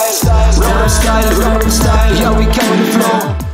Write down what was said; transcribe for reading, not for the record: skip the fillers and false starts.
Roll style, yeah, we come with the flow.